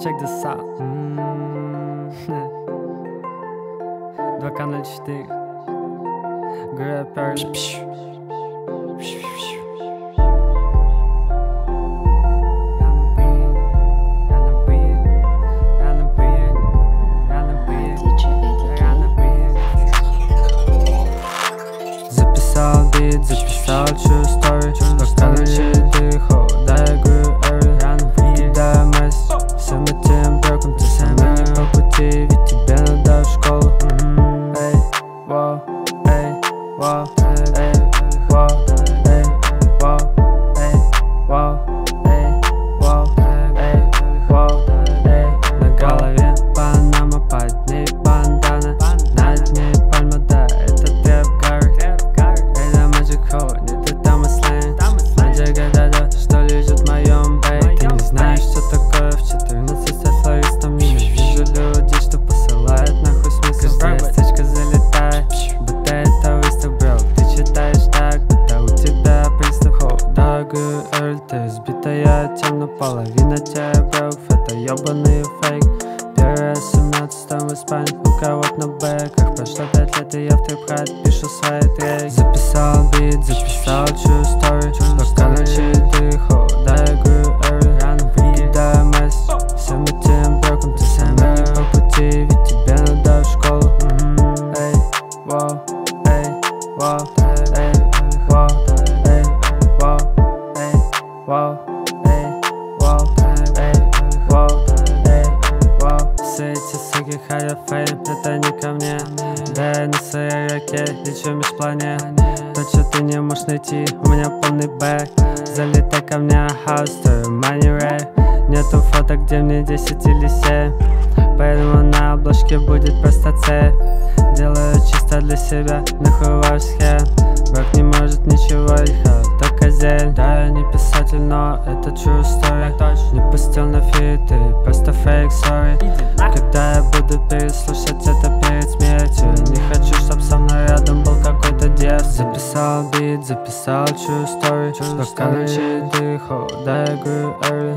check this out. 2K04 Grapper. Записал бит, записал true story. 2K04 холодая грю рано покидаю месяц. Всем этим броком ты сами не по пути, ведь тебе надо в школу. Эй, воу, эй, воу, эй, воу, эй, воу, эй, воу, эй, воу, эй, воу, эй. На голове панама, под ней бандана, над ней пальма, да, это треп гары. Это Magic Hole, нет, это Маслен. Magic, да, что лежит в моем бэй. Ты не знаешь, что такое в 14 со флористом. Ненавижу людей, что посылают нахуй смысл. Каждая стычка залетает, будто это выстрел, бро. Ты читаешь так, будто у тебя приступ. Дорогую Эрль, ты сбитая темно, половина тебя брок. Это ёбаный фейк. Первый раз в 17-м в Испании, пока вот на бэках. Прошло 5 лет, и я в трип-хайт пишу свои треки. Записал бит, записал true story. 2K04 холодая грю Эрль рано покидаю месяц. Всем этим броком ты сами не по пути, ведь тебе надо в школу. Эй, воу, эй, воу, эй, воу, эй, воу, эй, воу, эй, воу, эй, воу, эй, воу. Все эти суки хотят фейм, это не ко мне. Да я на своей ракете лечу меж планет. То, что ты не можешь найти, у меня полный бэк. Залетай ко мне, хаус, строю money ray. Нету фоток, где мне 10 или 7, поэтому на обложке будет просто цепь. Делаю чисто для себя, нахуй ваш схем. Брак не может ничего, только зелень. Да, я не писатель, но это true story. Не пустил на фит, ты просто фейк, sorry. Когда я буду переслушать это перед смертью, не хочу, чтоб со мной рядом был какой-то дед. Записал бит, записал true story. 2K04 холодая грю Эрль